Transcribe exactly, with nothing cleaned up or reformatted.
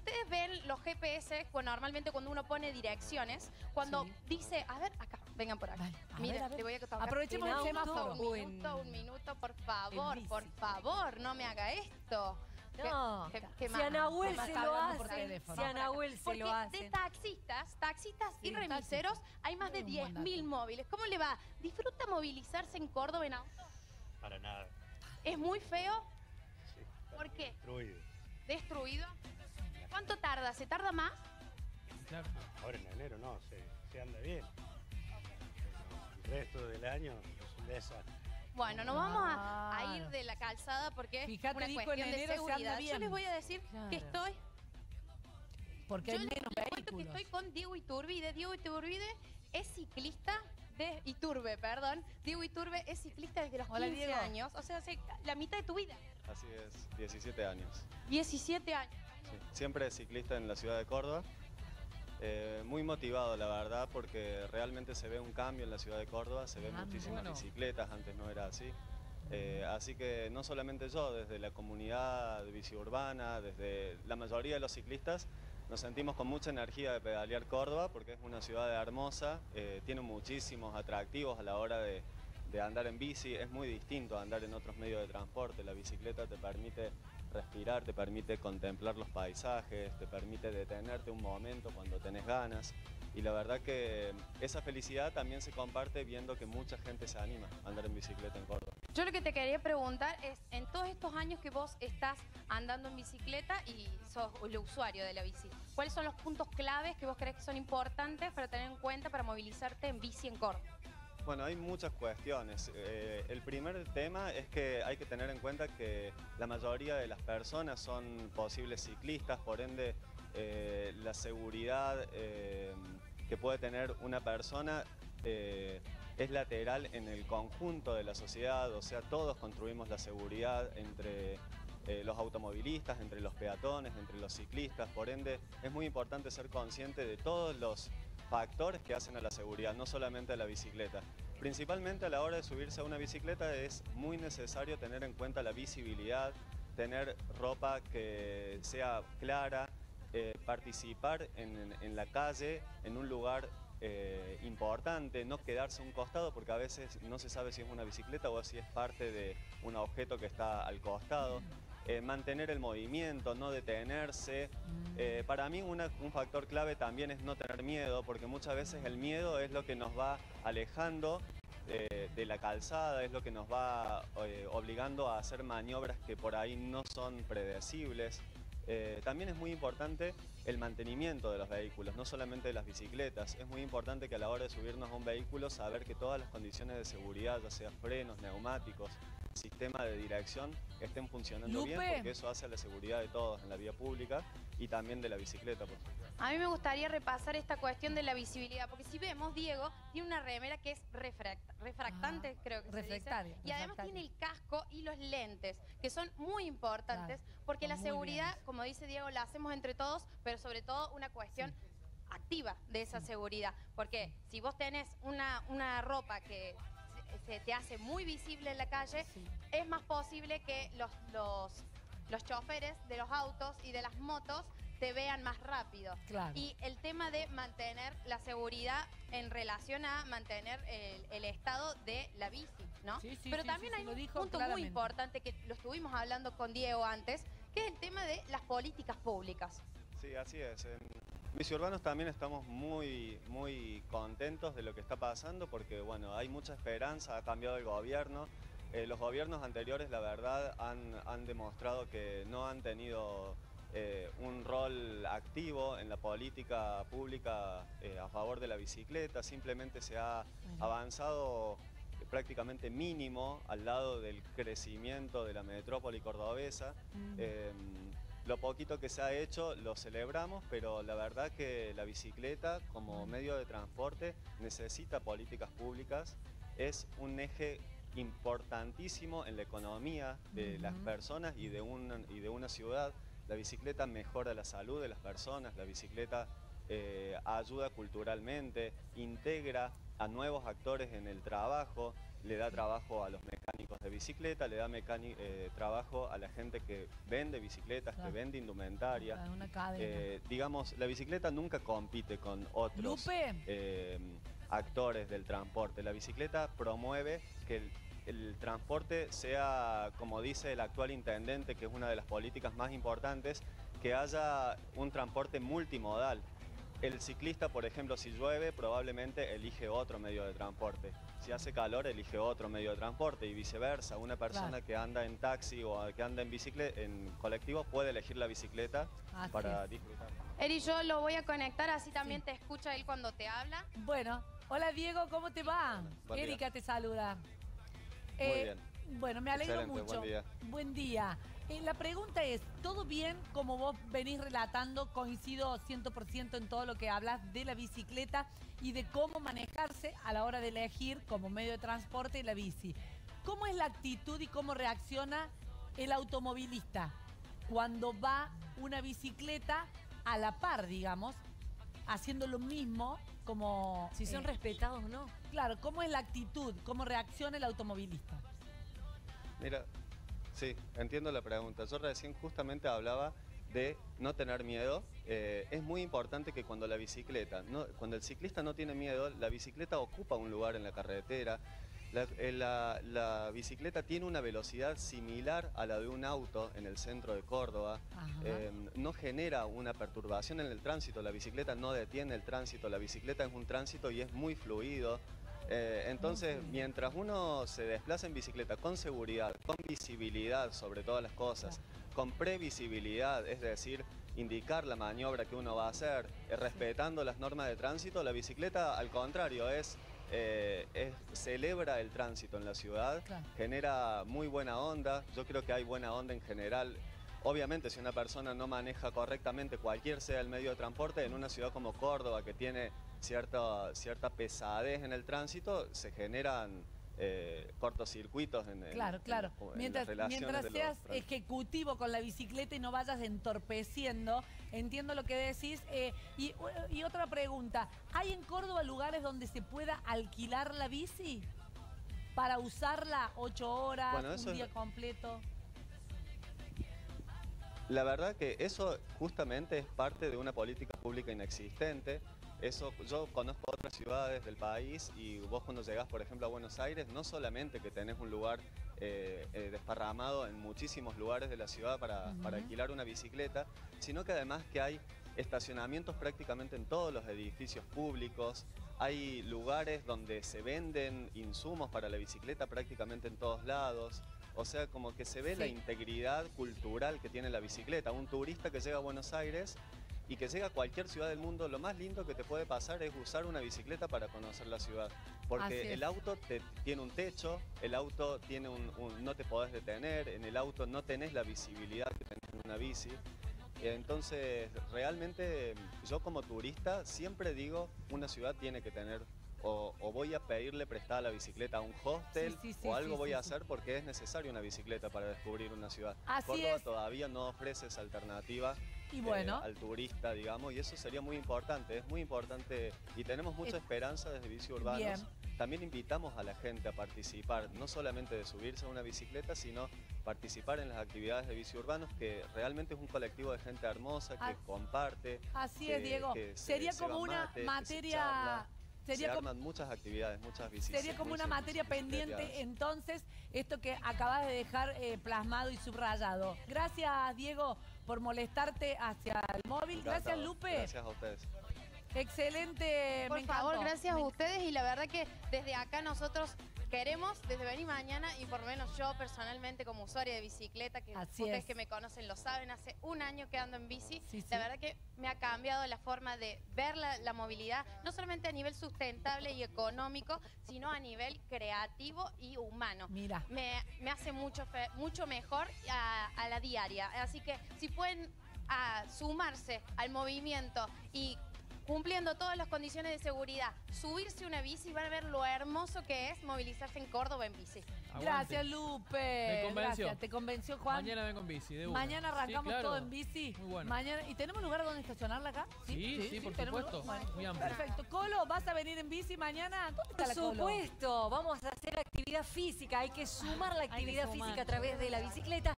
ustedes ven los G P S, bueno, normalmente cuando uno pone direcciones, cuando Sí. dice, a ver, acá, vengan por acá. Vale, a Miren, ver, a ver. le voy a tocar. Aprovechemos En el auto, semáforo. Un O minuto, en- un minuto, por favor, en por bici. favor, no me haga esto. No, ¿Qué- qué- qué si más? a Nahuel Además, se está lo hablando por hace, teléfono. si a Nahuel se Porque lo de hace. taxistas, taxistas Sí, y remiseros taxis. hay más de Un buen diez mil dato. móviles. ¿Cómo le va? ¿Disfruta movilizarse en Córdoba en auto? Para nada. ¿Es muy feo? Sí, está ¿Por muy qué? Destruido. ¿Destruido? ¿Cuánto tarda? ¿Se tarda más? Claro. Ahora en enero no, se, se anda bien. Pero el resto del año es un desastre. Bueno, no vamos a, a Claro. ir de la calzada porque Fíjate, es una dijo, en cuestión de enero se anda seguridad. Yo bien. les voy a decir Claro. que estoy... Porque Yo hay les menos les cuento que vehículos. estoy con Diego Iturbide. Diego Iturbide es ciclista de Iturbe, perdón. Diego Iturbe es ciclista desde los Hola, quince Diego. años, o sea, hace la mitad de tu vida. Así es, diecisiete años. diecisiete años. Sí. Siempre ciclista en la ciudad de Córdoba. Eh, muy motivado, la verdad, porque realmente se ve un cambio en la ciudad de Córdoba. Se ven Ah, muchísimas bueno. bicicletas, antes no era así. Eh, así que no solamente yo, desde la comunidad de bici urbana, desde la mayoría de los ciclistas, nos sentimos con mucha energía de pedalear Córdoba, porque es una ciudad hermosa, eh, tiene muchísimos atractivos a la hora de, de andar en bici. Es muy distinto a andar en otros medios de transporte. La bicicleta te permite respirar, te permite contemplar los paisajes, te permite detenerte un momento cuando tenés ganas. Y la verdad que esa felicidad también se comparte viendo que mucha gente se anima a andar en bicicleta en Córdoba. Yo lo que te quería preguntar es, en todos estos años que vos estás andando en bicicleta y sos el usuario de la bici, ¿cuáles son los puntos claves que vos crees que son importantes para tener en cuenta para movilizarte en bici en Córdoba? Bueno, hay muchas cuestiones. Eh, el primer tema es que hay que tener en cuenta que la mayoría de las personas son posibles ciclistas, por ende eh, la seguridad eh, que puede tener una persona eh, es lateral en el conjunto de la sociedad, o sea, todos construimos la seguridad entre eh, los automovilistas, entre los peatones, entre los ciclistas, por ende es muy importante ser consciente de todos los factores que hacen a la seguridad, no solamente a la bicicleta. Principalmente a la hora de subirse a una bicicleta es muy necesario tener en cuenta la visibilidad, tener ropa que sea clara, eh, participar en, en la calle, en un lugar eh, importante, no quedarse a un costado porque a veces no se sabe si es una bicicleta o si es parte de un objeto que está al costado. Eh, mantener el movimiento, no detenerse. Eh, para mí una- un factor clave también es no tener miedo, porque muchas veces el miedo es lo que nos va alejando eh, de la calzada, es lo que nos va eh, obligando a hacer maniobras que por ahí no son predecibles. Eh, también es muy importante el mantenimiento de los vehículos, no solamente de las bicicletas. Es muy importante que a la hora de subirnos a un vehículo saber que todas las condiciones de seguridad, ya sea frenos, neumáticos, sistema de dirección, estén funcionando Lupe. bien, porque eso hace a la seguridad de todos en la vía pública y también de la bicicleta, por supuesto. A mí me gustaría repasar esta cuestión de la visibilidad, porque si vemos, Diego tiene una remera que es refract- refractante, Ah, creo que refractaria, se dice. Y además refractaria. tiene el casco y los lentes, que son muy importantes, Claro, porque la son muy seguridad, bien. como dice Diego, la hacemos entre todos, pero sobre todo una cuestión activa de esa seguridad. Porque si vos tenés una, una ropa que se, se te hace muy visible en la calle, Sí. es más posible que los, los, los choferes de los autos y de las motos te vean más rápido. Claro. Y el tema de mantener la seguridad en relación a mantener el, el estado de la bici, ¿no? Sí, sí, Pero sí, también sí, hay sí, lo un dijo punto muy claramente. importante que lo estuvimos hablando con Diego antes, que es el tema de las políticas públicas. Sí, así es. En Bici Urbanos también estamos muy, muy contentos de lo que está pasando porque, bueno, hay mucha esperanza, ha cambiado el gobierno. Eh, los gobiernos anteriores, la verdad, han, han demostrado que no han tenido eh, un rol activo en la política pública eh, a favor de la bicicleta. Simplemente se ha Bueno. avanzado prácticamente mínimo al lado del crecimiento de la metrópoli cordobesa. Mm. Eh, lo poquito que se ha hecho lo celebramos, pero la verdad que la bicicleta como medio de transporte necesita políticas públicas. Es un eje importantísimo en la economía de las Ujú. personas y de, un, y de una ciudad. La bicicleta mejora la salud de las personas, la bicicleta eh, ayuda culturalmente, integra a nuevos actores en el trabajo. le da trabajo a los mecánicos de bicicleta, le da eh, trabajo a la gente que vende bicicletas, claro. que vende indumentaria. Claro, una cadena. Eh, digamos, la bicicleta nunca compite con otros eh, actores del transporte. La bicicleta promueve que el, el transporte sea, como dice el actual intendente, que es una de las políticas más importantes, que haya un transporte multimodal. El ciclista, por ejemplo, si llueve, probablemente elige otro medio de transporte. Si hace calor, elige otro medio de transporte y viceversa. Una persona claro. que anda en taxi o que anda en bicicleta, en colectivo, puede elegir la bicicleta así para es. disfrutar. Eri, yo lo voy a conectar, así también sí. te escucha él cuando te habla. Bueno, hola Diego, ¿cómo te va? Buen Erika día. te saluda. Muy eh, bien. Bueno, me alegro Excelente, mucho. Buen día. Buen día. Eh, la pregunta es, ¿todo bien como vos venís relatando? Coincido cien por ciento en todo lo que hablas de la bicicleta y de cómo manejarse a la hora de elegir como medio de transporte la bici. ¿Cómo es la actitud y cómo reacciona el automovilista cuando va una bicicleta a la par, digamos, haciendo lo mismo como... Si son eh, respetados o no. Claro, ¿cómo es la actitud? ¿Cómo reacciona el automovilista? Mira, sí, entiendo la pregunta. Yo recién justamente hablaba de no tener miedo. Eh, es muy importante que cuando la bicicleta, no, cuando el ciclista no tiene miedo, la bicicleta ocupa un lugar en la carretera. La, la, la bicicleta tiene una velocidad similar a la de un auto en el centro de Córdoba. Eh, no genera una perturbación en el tránsito. La bicicleta no detiene el tránsito. La bicicleta es un tránsito y es muy fluido. Eh, entonces, okay. mientras uno se desplaza en bicicleta con seguridad, con visibilidad sobre todas las cosas, claro. con previsibilidad, es decir, indicar la maniobra que uno va a hacer, eh, respetando las normas de tránsito, la bicicleta, al contrario, es, eh, es celebra el tránsito en la ciudad, claro. genera muy buena onda. Yo creo que hay buena onda en general. Obviamente, si una persona no maneja correctamente cualquier sea el medio de transporte, en una ciudad como Córdoba, que tiene cierta, cierta pesadez en el tránsito, se generan eh, cortocircuitos en, claro, en, claro. en, en mientras las relaciones mientras de seas los ejecutivo con la bicicleta y no vayas entorpeciendo, entiendo lo que decís. Eh, y, y otra pregunta, ¿hay en Córdoba lugares donde se pueda alquilar la bici para usarla ocho horas, bueno, un día es... completo? La verdad que eso justamente es parte de una política pública inexistente. Eso, yo conozco otras ciudades del país y vos cuando llegás, por ejemplo, a Buenos Aires, no solamente que tenés un lugar eh, eh, desparramado en muchísimos lugares de la ciudad para, uh-huh. para alquilar una bicicleta, sino que además que hay estacionamientos prácticamente en todos los edificios públicos, hay lugares donde se venden insumos para la bicicleta prácticamente en todos lados. O sea, como que se ve sí. la integridad cultural que tiene la bicicleta. Un turista que llega a Buenos Aires y que llega a cualquier ciudad del mundo, lo más lindo que te puede pasar es usar una bicicleta para conocer la ciudad. Porque el auto te, tiene un techo, el auto tiene un, un, no te podés detener, en el auto no tenés la visibilidad que tenés en una bici. Entonces, realmente yo como turista siempre digo, una ciudad tiene que tener... O, o voy a pedirle prestada la bicicleta a un hostel sí, sí, sí, o algo sí, voy sí, a hacer sí. porque es necesario una bicicleta para descubrir una ciudad. Así Córdoba es. todavía no ofrece esa alternativa y bueno. eh, al turista, digamos, y eso sería muy importante, es muy importante y tenemos mucha es... esperanza desde Bici Urbanos. Bien. También invitamos a la gente a participar, no solamente de subirse a una bicicleta, sino participar en las actividades de Bici Urbanos, que realmente es un colectivo de gente hermosa, que ah, comparte. Así que, es, Diego. Que sería se, como se una mate, materia... Sería se arman como, muchas actividades, muchas visitas. Sería como una materia pendiente, entonces, esto que acabas de dejar eh, plasmado y subrayado. Gracias, Diego, por molestarte hacia el móvil. Encantado. Gracias, Lupe. Gracias a ustedes. Excelente, por me favor, encantó. gracias me... a ustedes y la verdad que desde acá nosotros queremos, desde Vení Mañana, y por lo menos yo personalmente como usuaria de bicicleta, que Así ustedes es. que me conocen lo saben, hace un año que ando en bici, sí, sí. la verdad que me ha cambiado la forma de ver la, la movilidad, no solamente a nivel sustentable y económico, sino a nivel creativo y humano. Mira. Me, me hace mucho, fe, mucho mejor a, a la diaria, así que si pueden a, sumarse al movimiento y cumpliendo todas las condiciones de seguridad, subirse una bici y van a ver lo hermoso que es movilizarse en Córdoba en bici. Aguante. Gracias, Lupe. Me convenció. Gracias. ¿Te convenció, Juan? Mañana vengo en bici, de una. Mañana arrancamos Sí, claro. todo en bici. Muy bueno. Mañana, ¿y tenemos lugar donde estacionarla acá? Sí, sí, por tenemos supuesto. lugar. Bueno, Muy amplio. perfecto. Colo, ¿vas a venir en bici mañana? ¿Dónde está Por la Colo? supuesto, vamos a hacer actividad física, hay que sumar la actividad sumar. física a través de la bicicleta.